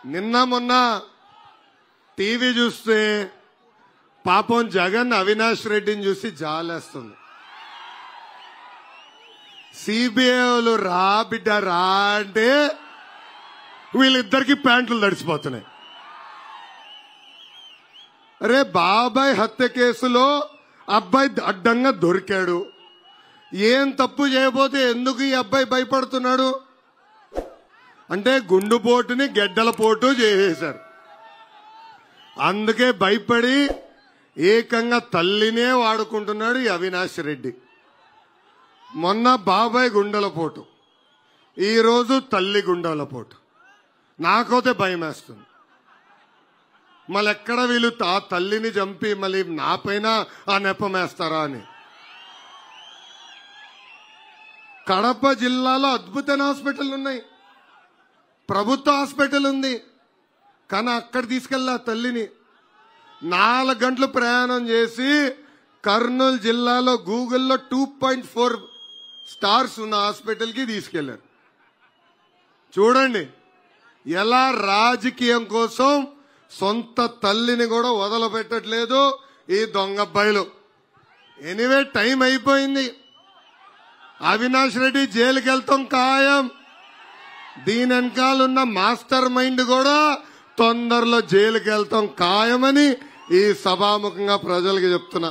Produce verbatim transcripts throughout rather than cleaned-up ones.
నిన్న మొన్న టీవీ చూస్తే పాపం జగన్ అవినాష్ రెడ్డిని చూసి జాలేస్తుంది. సిబిఐ వాళ్ళు రా బిడ్డ రా అంటే వీళ్ళిద్దరికి ప్యాంట్లు తడిసిపోతున్నాయి. అరే బాబాయ్ హత్య కేసులో అబ్బాయి అడ్డంగా దొరికాడు. ఏం తప్పు చేయబోతే ఎందుకు ఈ అబ్బాయి భయపడుతున్నాడు అంటే గుండుపోటుని గెడ్డల పోటు చేసేశారు. అందుకే భయపడి ఏకంగా తల్లినే వాడుకుంటున్నాడు ఈ అవినాష్ రెడ్డి. మొన్న బాబాయ్ గుండెల పోటు, ఈరోజు తల్లి గుండెల పోటు. నాకైతే భయం వేస్తుంది. మళ్ళీ ఎక్కడ వీళ్ళు ఆ తల్లిని చంపి మళ్ళీ నా పైన ఆ నెపం వేస్తారా అని. కడప జిల్లాలో అద్భుతమైన హాస్పిటల్ ఉన్నాయి, ప్రభుత్వ హాస్పిటల్ ఉంది. కానీ అక్కడ తీసుకెళ్ళా తల్లిని. నాలుగు గంటలు ప్రయాణం చేసి కర్నూలు జిల్లాలో గూగుల్లో టూ పాయింట్ ఫోర్ స్టార్స్ ఉన్న హాస్పిటల్కి తీసుకెళ్లారు. చూడండి ఎలా రాజకీయం కోసం సొంత తల్లిని కూడా వదలపెట్టట్లేదు ఈ దొంగబ్బాయిలు. ఎనీవే టైం అయిపోయింది. అవినాష్ రెడ్డి జైలుకి వెళ్తాం ఖాయం. దీని వెనకాలన్న మాస్టర్ మైండ్ కూడా తొందరలో జైలుకి వెళ్తాం ఖాయమని ఈ సభాముఖంగా ప్రజలకు చెప్తున్నా.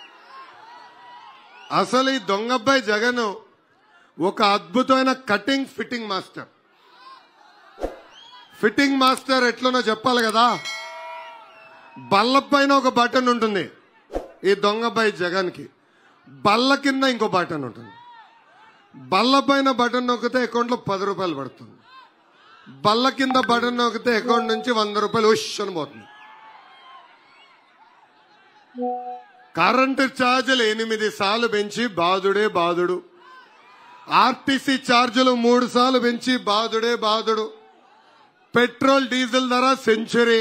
అసలు ఈ దొంగబ్బాయి జగన్ ఒక అద్భుతమైన cutting fitting master. Fitting master ఎట్లనో చెప్పాలి కదా. బల్ల పైన ఒక బటన్ ఉంటుంది ఈ దొంగబ్బాయి జగన్ కి, బల్ల కింద ఇంకో బటన్ ఉంటుంది. బల్ల పైన బటన్ నొక్కితే అకౌంట్ లో పది రూపాయలు పడుతుంది, బల్ల కింద బటన్ నొక్కితే అకౌంట్ నుంచి వంద రూపాయలు ఉష్షని పోతుంది. కరెంటు ఛార్జీలు ఎనిమిది సార్లు పెంచి బాధుడే బాధుడు. ఆర్టీసీ ఛార్జీలు మూడు సార్లు పెంచి బాధుడే బాధుడు. పెట్రోల్ డీజిల్ ధర సెంచరీ,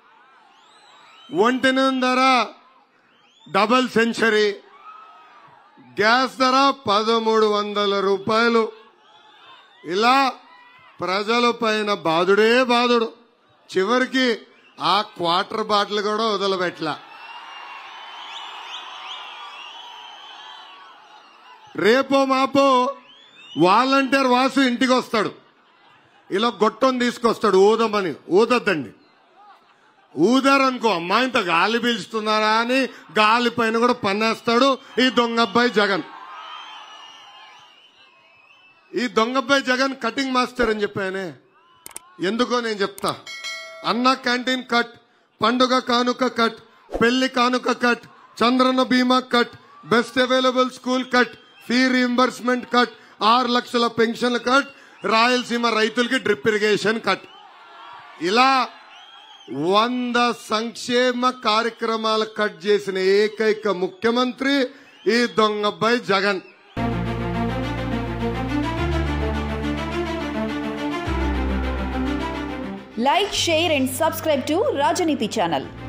ఒంటి నూనె ధర డబల్ సెంచరీ, గ్యాస్ ధర పదమూడు వందల రూపాయలు. ఇలా ప్రజల పైన బాధుడే బాధుడు. చివరికి ఆ క్వార్టర్ బాటిల్ కూడా వదలబెట్లా. రేపో మాపో వాలంటీర్ వాసు ఇంటికి వస్తాడు, ఇలా గొట్టం తీసుకొస్తాడు ఊదమని. ఊదద్దండి, ఊదారనుకో అమ్మా ఇంత గాలి పీల్చుతున్నారా అని గాలి పైన కూడా పన్నేస్తాడు ఈ దొంగబ్బాయి జగన్. ఈ దొంగబ్బాయి జగన్ కటింగ్ మాస్టర్ అని చెప్పానే. ఎందుకో నేను చెప్తా. అన్న క్యాంటీన్ కట్, పండుగ కానుక కట్, పెళ్లి కానుక cut, Chandranna Bima cut, best available school cut, fee reimbursement cut, ఆరు లక్షల పెన్షన్ కట్, రాయలసీమ రైతులకి డ్రిప్ ఇరిగేషన్ కట్. ఇలా వంద సంక్షేమ కార్యక్రమాలు కట్ చేసిన ఏకైక ముఖ్యమంత్రి ఈ దొంగబ్బాయి Jagan. Like, share and subscribe to Rajaniti channel.